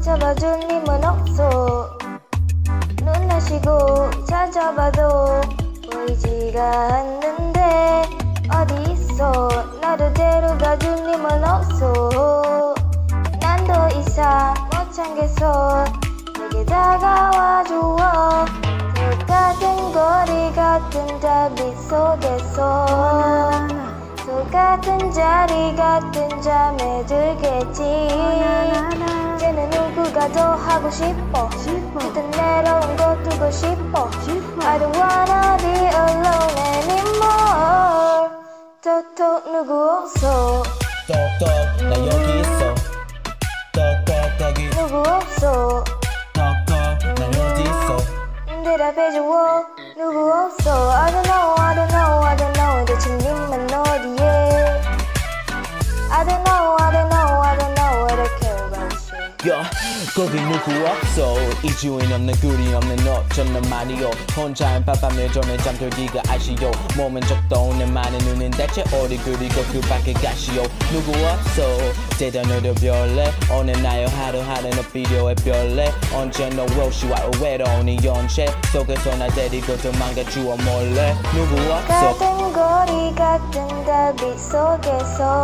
잡아줄 힘은 없어. 눈 마시고 찾아봐도 보이지가 않는데 어디 있어. 나를 데려가줄 힘은 없어. 난 더 이상 못 참겠어. 내게 다가와 주어. 똑같은 거리 같은 답이 속에서 똑같은 자리 같은 잠에 들겠지. 이제는 누구가 더 하고 싶어. 일단 내려온 거 두고 싶어. I don't wanna be alone anymore. 톡톡 누구 없어. 똑똑 나 여기 있어. 똑똑 거기 누구 없어. 똑똑 나 어디 있어. 대답해줘. 누구 없어. I don't know, I don't know, I don't know. 대체 님은 어디에. I don't know, I don't know, I don't know what I care about you. 야, 거기 누구 없어. 이주인 없는 구리 없는 어쩌는 말이요. 혼자인 밤밤에 전에 잠들기가 아쉬워. 몸은 적도 내 많은 눈은 대체 어디 그리고 그 밖에 가시오. 누구 없어. 대단해도 별래. 오늘 나요 하루하루 너 필요해 별래. 언제 너 없이와 외로운 이 연체 속에서 날 데리고 도망가 주어 몰래. 누구 없어. 같은 거리 같은 답이 속에서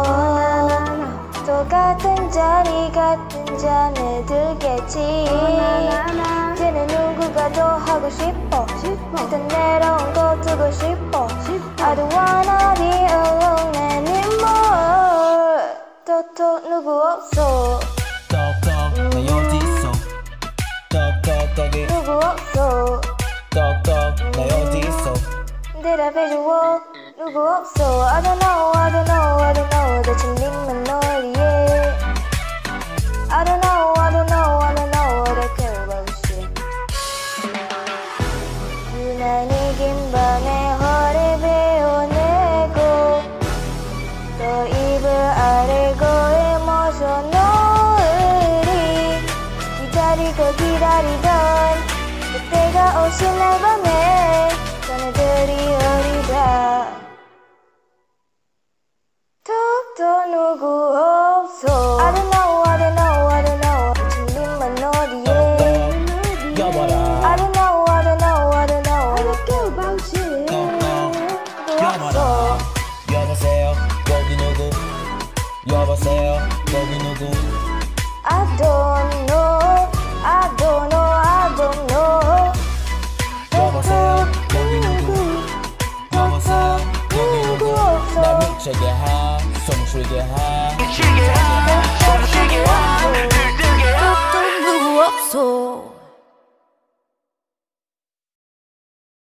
똑같은 자리 같은 잠에 들겠지. 이제는 누구가 더 하고 싶어. 일단 내려온 거 두고 싶어. I don't wanna be alone anymore. 톡톡 누구 없어. 똑똑 나 어디 있어. 똑똑 거기 누구 없어. 똑똑 나 어디 있어. 대답해줘. 누구 없어. I don't know, I don't know, I don't know. 대체 님은 어디에. I don't know, I don't know, I don't know what I care about you. 유난히 긴 밤에 허리 베어내고 또 이불 아래 거에 모셔 놓으리. 기다리던 그때가 오신 날 밤에 전해들이 어리다. 톡톡 누구 없어. I don't know, I don't know, I don't know. 님은 어디에. 여봐라. I don't know, I don't know, I don't know. I don't care about you. 누구 없어. 여보세요 거기 누구. 여보세요 거기 누구. I don't know, I don't know, I don't know. 여보세요 거기 누구. 여보세요 거기 누구. 날 미치게 하 숨쉬게 하 누구 없어.